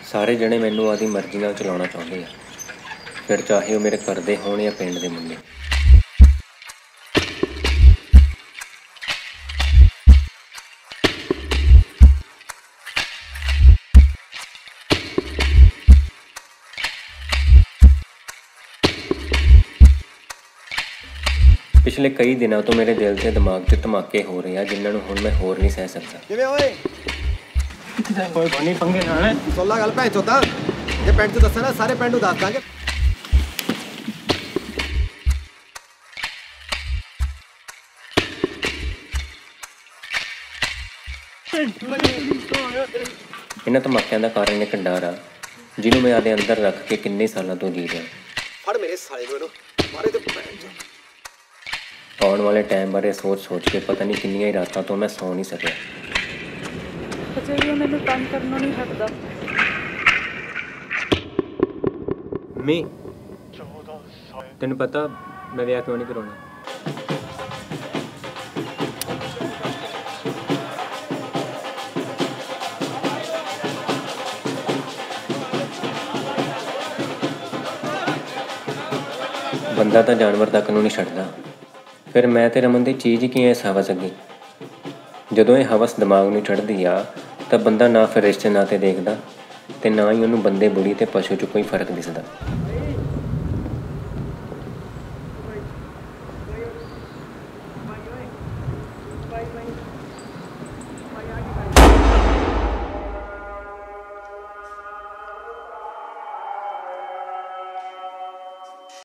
ਸਾਰੇ ਜਣੇ ਮੈਨੂੰ ਆਦੀ ਮਰਜ਼ੀ ਨਾਲ ਚਲਾਉਣਾ ਚਾਹੁੰਦੇ ਆ, ਫਿਰ ਚਾਹੇ ਉਹ ਮੇਰੇ ਘਰ ਦੇ ਹੋਣ ਜਾਂ ਪਿੰਡ ਦੇ ਮੁੰਡੇ। ਪਿਛਲੇ ਕਈ ਦਿਨਾਂ ਤੋਂ ਮੇਰੇ ਦਿਲ ਤੇ ਦਿਮਾਗ 'ਚ ਧਮਾਕੇ ਹੋ ਰਹੇ ਆ, ਜਿਨ੍ਹਾਂ ਨੂੰ ਹੁਣ ਮੈਂ ਹੋਰ ਨਹੀਂ ਸਹਿ ਸਕਦਾ। ਕਿਵੇਂ ਓਏ? ਕੋਈ ਬਣੀ ਪੰਗੇ ਨਾਲ ਸੋਲਾ ਗੱਲ ਭੈਣ ਚੋਦਾ, ਜੇ ਪਿੰਡ 'ਚ ਦੱਸਣਾ ਸਾਰੇ ਪਿੰਡ ਨੂੰ ਦੱਸ ਦਾਂਗੇ। ਇਹਨਾਂ ਧਮਾਕਿਆਂ ਦਾ ਕਾਰਨ ਇੱਕ ਡਰ ਆ, ਜਿਹਨੂੰ ਮੈਂ ਆਦੇ ਅੰਦਰ ਰੱਖ ਕੇ ਕਿੰਨੇ ਸਾਲਾਂ ਤੋਂ ਜੀ ਰਿਹਾ। ਫੜ ਮੇਰੇ ਸਾਲੇ ਨੂੰ ਇਹਨੂੰ ਮਾਰੇ ਤੇ ਭੈਣ ਚੋ। ਆਉਣ ਵਾਲੇ ਟਾਈਮ ਬਾਰੇ ਸੋਚ ਕੇ ਪਤਾ ਨਹੀਂ ਕਿੰਨੀਆਂ ਹੀ ਰਾਤਾਂ ਤੋਂ ਮੈਂ ਸੌ ਨਹੀਂ ਸਕਿਆ। ਅਜੇ ਮੈਨੂੰ ਤੰਗ ਕਰਨੋਂ ਨਹੀਂ ਹਟਦਾ। ਮੈਂ ਤੈਨੂੰ ਪਤਾ ਮੈਂ ਵਿਆਹ ਕਿਉਂ ਨਹੀਂ ਕਰਾਉਣਾ? ਬੰਦਾ ਤਾਂ ਜਾਨਵਰ ਤੱਕ ਨੂੰ ਨਹੀਂ ਛੱਡਦਾ, ਫਿਰ ਮੈਂ ਤੇ ਰਮਨ ਦੀ ਚੀਜ਼ ਹੀ ਕੀ ਹੈ ਇਸ ਹਵਸ ਅੱਗੇ। ਜਦੋਂ ਇਹ ਹਵਸ ਦਿਮਾਗ ਨੂੰ ਚੜ੍ਹਦੀ ਆ ਤਾਂ ਬੰਦਾ ਨਾ ਫਿਰ ਰਿਸ਼ਤੇ ਨਾਤੇ ਦੇਖਦਾ ਤੇ ਨਾ ਹੀ ਉਹਨੂੰ ਬੰਦੇ ਬੁੜੀ ਤੇ ਪਸ਼ੂ 'ਚ ਕੋਈ ਫਰਕ ਦਿਸਦਾ।